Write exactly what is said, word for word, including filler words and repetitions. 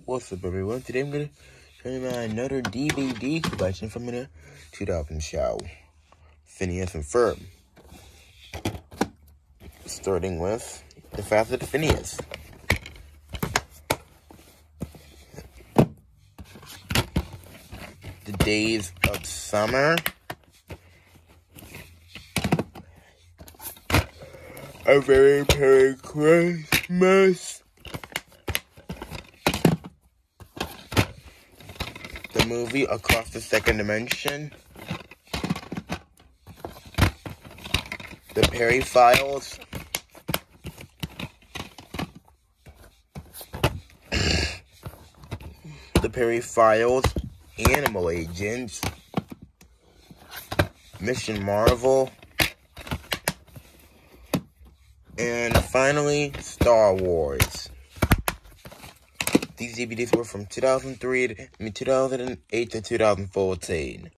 What's up, everyone? Today I'm going to show you my another D V D collection from the two thousand show, Phineas and Ferb. Starting with The Facet of Phineas. The Days of Summer. A Very Merry Christmas. The movie Across the Second Dimension. The Perry Files. The Perry Files. Animal Agents. Mission Marvel. And finally, Star Wars. These D V Ds were from two thousand three, I mean two thousand eight to two thousand fourteen.